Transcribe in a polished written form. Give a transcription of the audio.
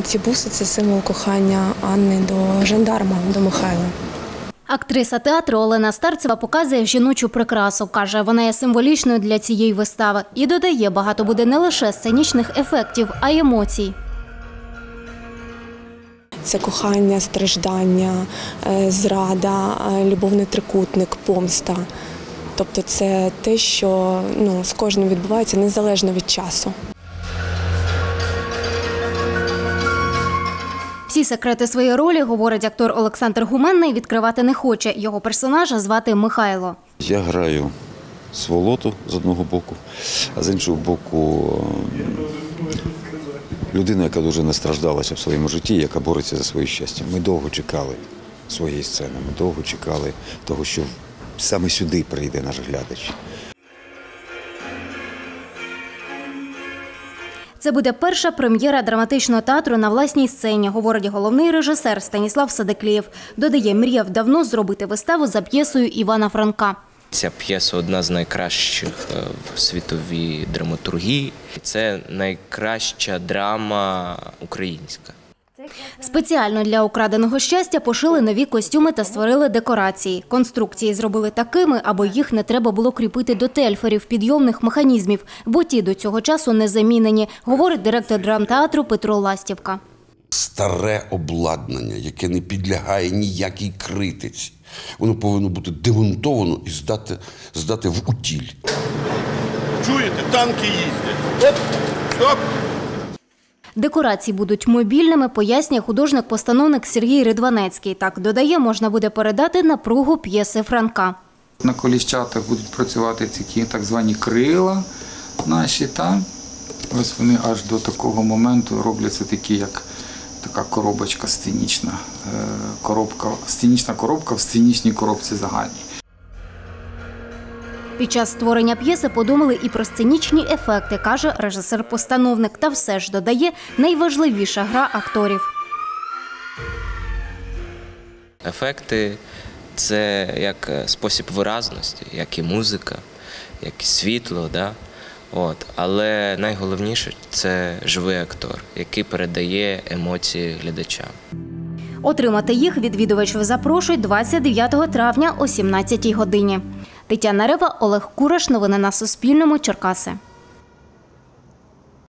Ці буси – це символ кохання Анни до жандарма, до Михайла. Актриса театру Олена Старцева показує жіночу прикрасу. Каже, вона є символічною для цієї вистави. І додає, багато буде не лише сценічних ефектів, а й емоцій. Це кохання, страждання, зрада, любовний трикутник, помста. Тобто це те, що з кожним відбувається незалежно від часу. Всі секрети своєї ролі, говорить актор Олександр Гуменний, відкривати не хоче. Його персонажа звати Михайло. Я граю сволоту з одного боку, а з іншого боку людину, яка дуже настраждалася в своєму житті, яка бореться за своє щастя. Ми довго чекали своєї сцени, ми довго чекали того, що саме сюди прийде наш глядач. Це буде перша прем'єра драматичного театру на власній сцені, говорить головний режисер Станіслав Садиклієв. Додає, мріяв давно зробити виставу за п'єсою Івана Франка. Ця п'єса – одна з найкращих в світовій драматургії. Це найкраща драма українська. Спеціально для «Украденого щастя» пошили нові костюми та створили декорації. Конструкції зробили такими, аби їх не треба було кріпити до тельферів, підйомних механізмів, бо ті до цього часу не замінені, говорить директор драмтеатру Петро Ластівка. Старе обладнання, яке не підлягає ніякій критиці. Воно повинно бути демонтовано і здати в утіль. Чуєте, танки їздять. Оп, стоп! Декорації будуть мобільними, пояснює художник-постановник Сергій Ридванецький. Так, додає, можна буде передати напругу п'єси Франка. На коліщатах будуть працювати такі так звані крила наші. Ось вони аж до такого моменту робляться такі, як така коробочка сценічна. Сценічна коробка в сценічній коробці загальній. Під час створення п'єси подумали і про сценічні ефекти, каже режисер-постановник. Та все ж, додає, найважливіша гра акторів. Ефекти – це як спосіб виразності, як і музика, як і світло. Да? Але найголовніше – це живий актор, який передає емоції глядачам. Отримати їх відвідувачів запрошують 29 травня о 17-й годині. Тетяна Рева, Олег Кураш. Новини на Суспільному. Черкаси.